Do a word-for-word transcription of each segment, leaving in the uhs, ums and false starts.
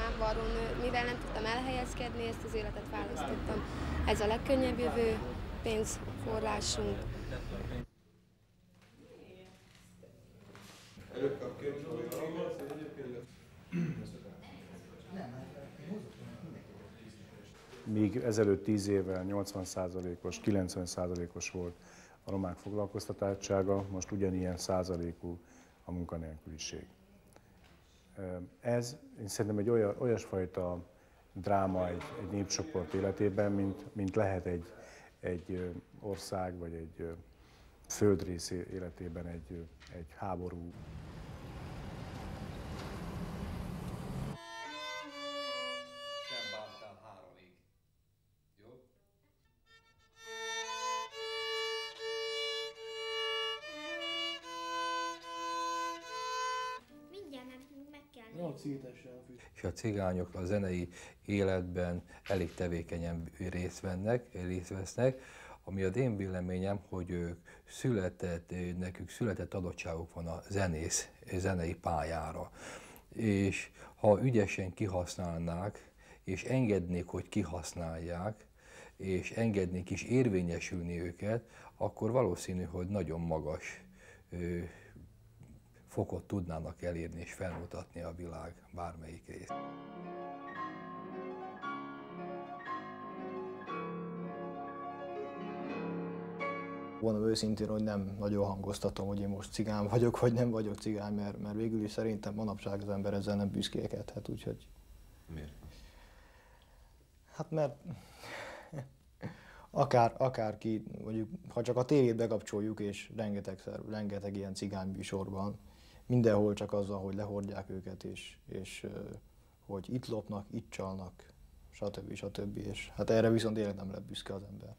román varrónő, mivel nem tudtam elhelyezkedni, ezt az életet választottam. Ez a legkönnyebb jövő, pénzforrásunk. Míg ezelőtt tíz évvel nyolcvan százalékos, kilencven százalékos volt a romák foglalkoztatottsága, most ugyanilyen százalékú a munkanélküliség. Ez én szerintem egy olyan, olyasfajta dráma egy, egy népcsoport életében, mint, mint lehet egy, egy ország vagy egy földrész életében egy, egy háború. És a cigányok a zenei életben elég tevékenyen részt vennek, részt vesznek, ami az én véleményem, hogy ők született, nekük született adottságuk van a zenész, zenei pályára. És ha ügyesen kihasználnák, és engednék, hogy kihasználják, és engednék is érvényesülni őket, akkor valószínű, hogy nagyon magas fokot tudnának elérni és felmutatni a világ bármelyik részt. Mondom őszintén, hogy nem nagyon hangoztatom, hogy én most cigány vagyok, vagy nem vagyok cigány, mert, mert végül is szerintem manapság az ember ezzel nem büszkélkedhet, úgyhogy... Miért? Hát mert akár, akárki, mondjuk, ha csak a tévét bekapcsoljuk, és rengetegszer, rengeteg ilyen cigányműsorban, mindenhol csak azzal, hogy lehordják őket, és, és hogy itt lopnak, itt csalnak, stb. stb. És hát erre viszont tényleg nem lett büszke az ember.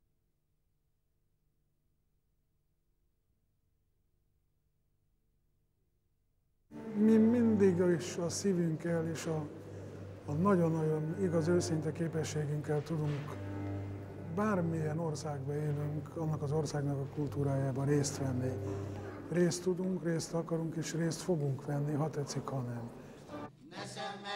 Mi mindig is a szívünkkel és a, a nagyon-nagyon igaz, őszinte képességünkkel tudunk bármilyen országban élünk, annak az országnak a kultúrájában részt venni. Részt tudunk, részt akarunk és részt fogunk venni, ha tetszik, ha nem.